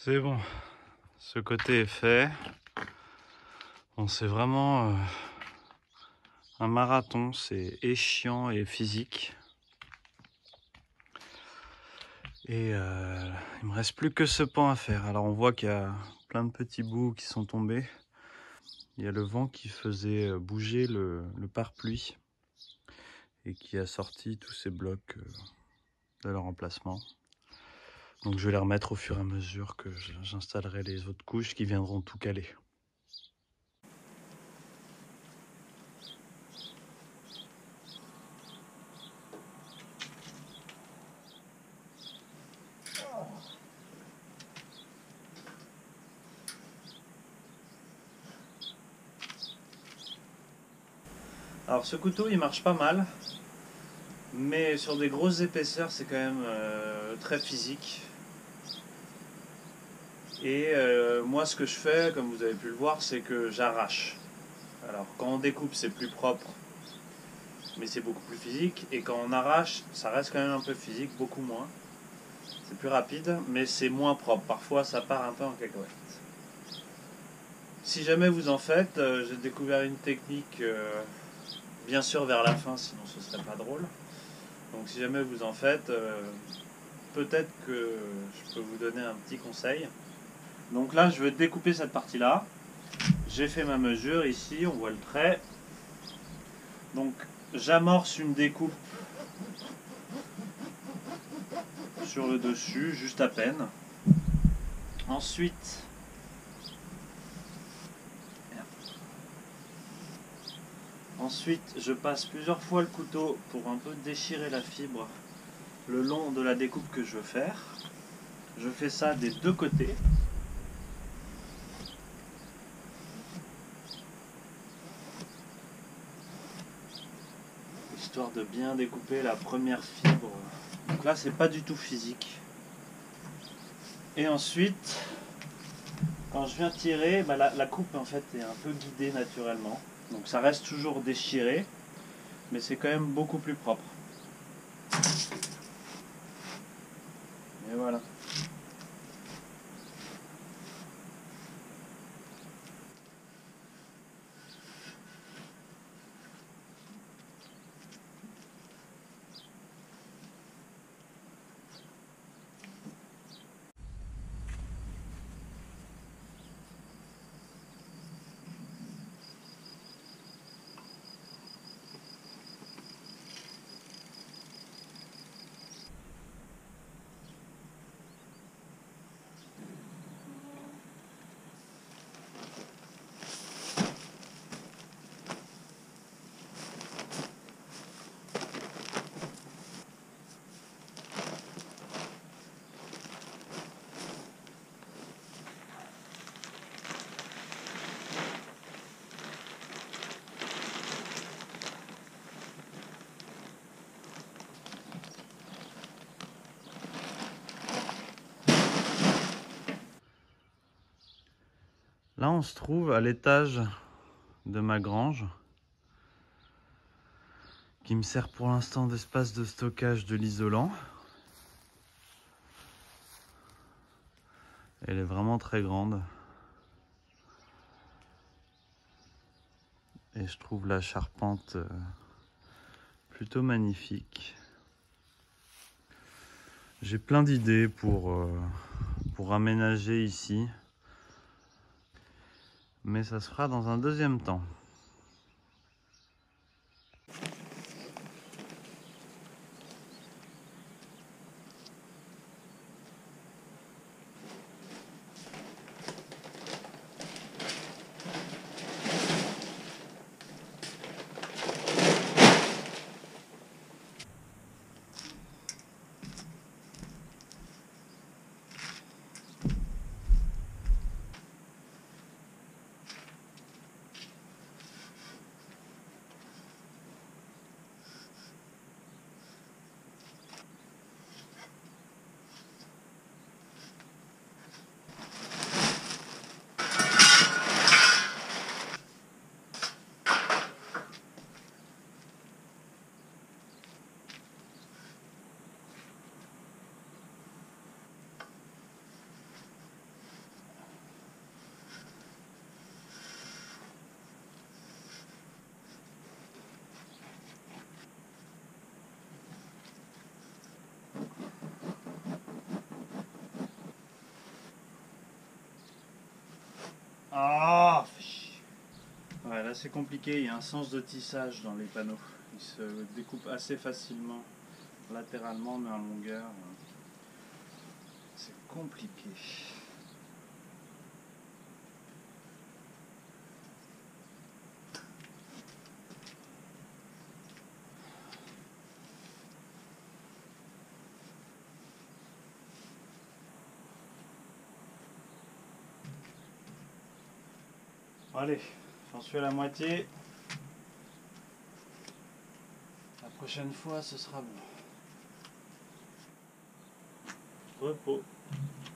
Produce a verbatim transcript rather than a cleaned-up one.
C'est bon, ce côté est fait. Bon, c'est vraiment euh, un marathon, c'est échiant et physique. Et euh, il me reste plus que ce pan à faire. Alors on voit qu'il y a plein de petits bouts qui sont tombés. Il y a le vent qui faisait bouger le, le pare-pluie et qui a sorti tous ces blocs de leur emplacement. Donc je vais les remettre au fur et à mesure que j'installerai les autres couches qui viendront tout caler. Alors ce couteau il marche pas mal, mais sur des grosses épaisseurs c'est quand même euh, très physique. Et euh, moi ce que je fais, comme vous avez pu le voir, c'est que j'arrache. Alors quand on découpe c'est plus propre, mais c'est beaucoup plus physique. Et quand on arrache, ça reste quand même un peu physique, beaucoup moins. C'est plus rapide, mais c'est moins propre. Parfois ça part un peu en cacahuète. Si jamais vous en faites, euh, j'ai découvert une technique, euh, bien sûr vers la fin, sinon ce serait pas drôle. Donc si jamais vous en faites, euh, peut-être que je peux vous donner un petit conseil. Donc là je vais découper cette partie là. J'ai fait ma mesure ici, on voit le trait. Donc j'amorce une découpe sur le dessus, juste à peine. Ensuite, ensuite je passe plusieurs fois le couteau pour un peu déchirer la fibre le long de la découpe que je veux faire. Je fais ça des deux côtés. Histoire de bien découper la première fibre. Donc là c'est pas du tout physique. Et ensuite, quand je viens tirer, bah la, la coupe en fait est un peu guidée naturellement. Donc ça reste toujours déchiré, mais c'est quand même beaucoup plus propre. Et voilà. Là, on se trouve à l'étage de ma grange, qui me sert pour l'instant d'espace de stockage de l'isolant. Elle est vraiment très grande. Et je trouve la charpente plutôt magnifique. J'ai plein d'idées pour, euh, pour aménager ici. Mais ça se fera dans un deuxième temps. assez compliqué, il y a un sens de tissage dans les panneaux. Ils se découpent assez facilement latéralement mais en longueur. C'est compliqué. Allez, j'en suis à la moitié. La prochaine fois, ce sera bon. Repos.